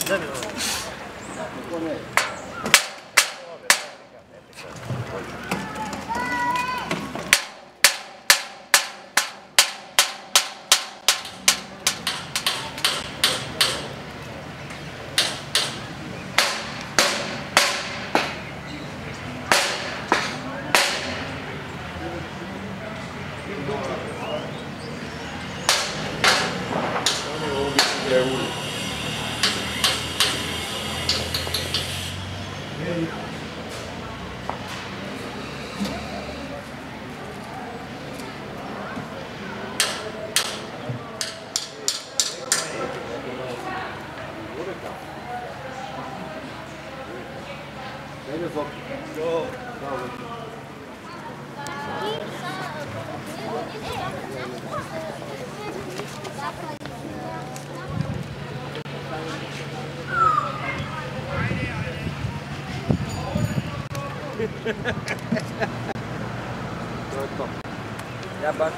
Ja baš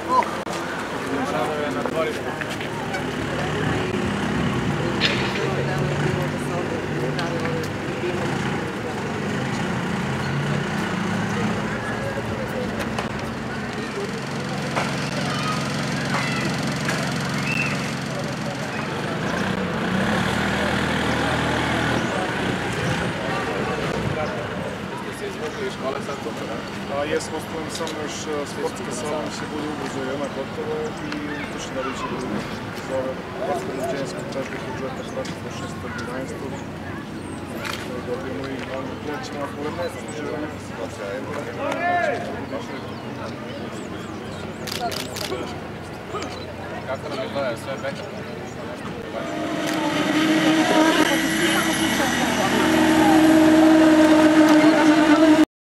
na dvorištu. Jesmo, samo još sportska sala mi se bude ubrzo jedna gotova i točno da li će bude za ove sportsko-uđenjsko četvrtih budžeta starta do 611. Dobijemo i onda krećemo ako ne kako nam izgleda sve backup?